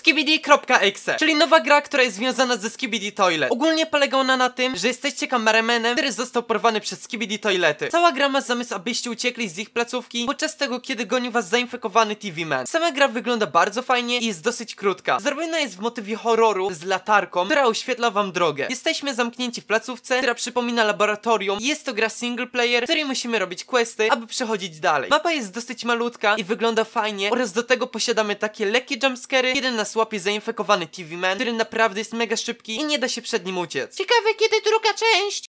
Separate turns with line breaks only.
Skibidi.exe, czyli nowa gra, która jest związana ze Skibidi Toilet. Ogólnie polega ona na tym, że jesteście kameramenem, który został porwany przez Skibidi Toilety. Cała gra ma zamysł, abyście uciekli z ich placówki podczas tego, kiedy gonił was zainfekowany TV Man. Sama gra wygląda bardzo fajnie i jest dosyć krótka. Zrobiona jest w motywie horroru z latarką, która oświetla wam drogę. Jesteśmy zamknięci w placówce, która przypomina laboratorium. Jest to gra single player, w której musimy robić questy, aby przechodzić dalej. Mapa jest dosyć malutka i wygląda fajnie oraz do tego posiadamy takie lekkie jumpscary, kiedy nas łapie zainfekowany TV Man, który naprawdę jest mega szybki i nie da się przed nim uciec.
Ciekawe, kiedy druga część?